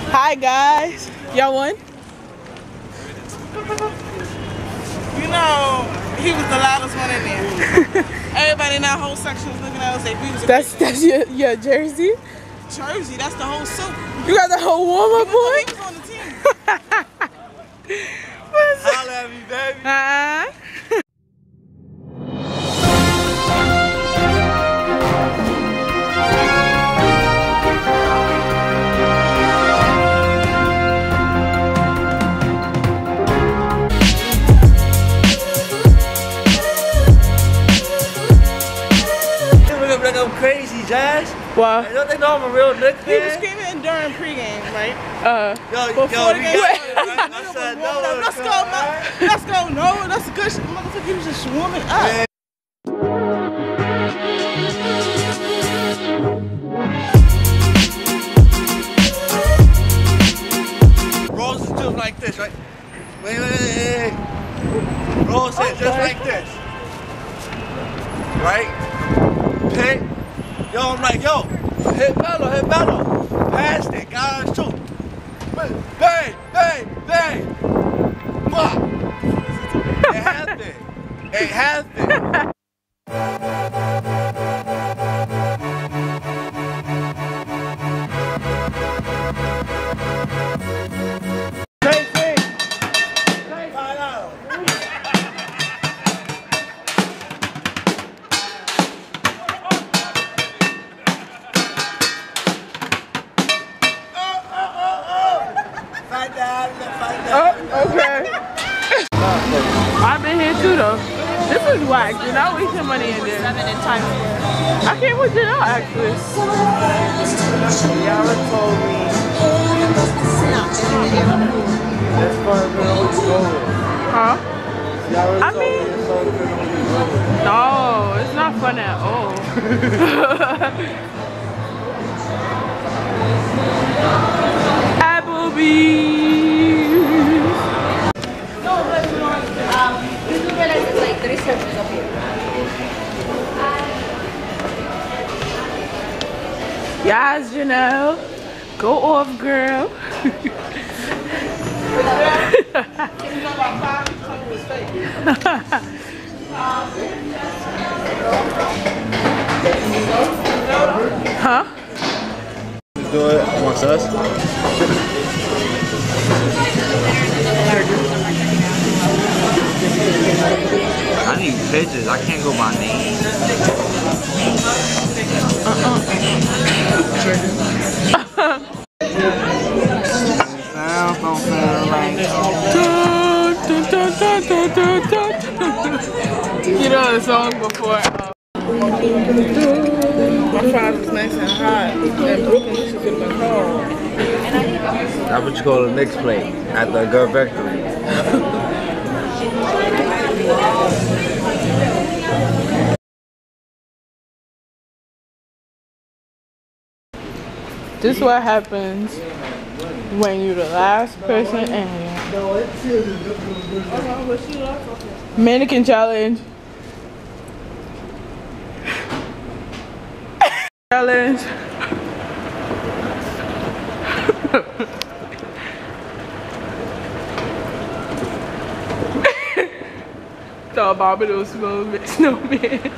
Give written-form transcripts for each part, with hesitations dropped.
Hi guys. Y'all won? You know, he was the loudest one in there. Everybody in that whole section was looking at us like we was a That's your jersey? jersey. That's the whole suit. You got the whole warm-up He was on? on the team. Holla at me, baby. Like I'm crazy, Jazz. Wow. Don't they know I'm a real Knick He was fan? screaming during pregame, right? Before the game. I said no. Let's go, let's go. No, that's good shit. Motherfucker, he was just warming up. Yeah. Rolls is just like this, right? Wait. Rolls it just like this. Right? Hit. Yo, I'm like, yo, hit Mello. Pass it, gotta shoot. Bang. Mwah. It happened. Okay. I've been here too though. This is whack. You know, wasting money in there. 7 in Times Square. I can't wait to know actually. Yara told me that's fun to always go with. Huh? Yara I told me mean- it's fun to always go with. No, it's not fun at all. Applebee's. No, but you do realize it's like 3 circles up here. Yes, Janelle. Go off, girl. Huh? Do it amongst us. I need pictures. I can't go by name. Sounds don't sound like. You know the song before. My father was nice and hot. And Brooklyn, this should have been cold. That's what you call a Knicks play at the Gut Victory. This is what happens when you're the last person in here. Mannequin challenge. Challenge. The Barbados snowman.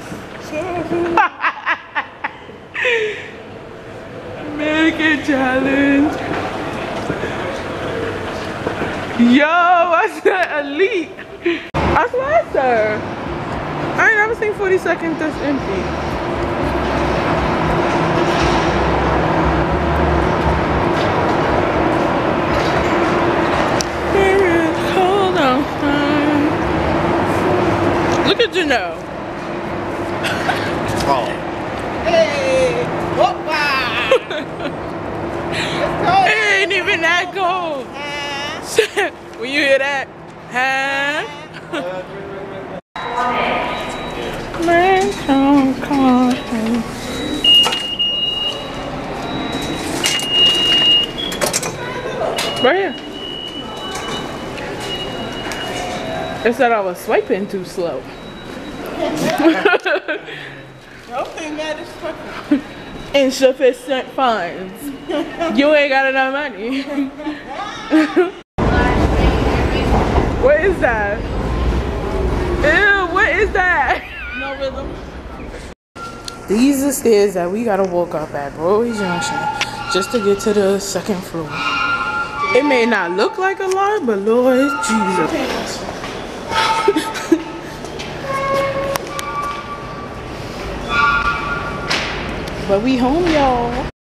Mannequin challenge. Yo, what's that elite? That's nicer. I ain't never seen 40 seconds that's empty. Hold on. Look at Janelle. Oh. Hey! Whoop-ah! It ain't even that cold. When you hear that, huh? Man, come on. Right here. It said I was swiping too slow. Everything mad as fuck. insufficient funds. You ain't got enough money. What is that? Ew, what is that? No rhythm. These are stairs that we gotta walk up at Broadway Junction just to get to the second floor. It may not look like a lot, but Lord Jesus. But we home, y'all.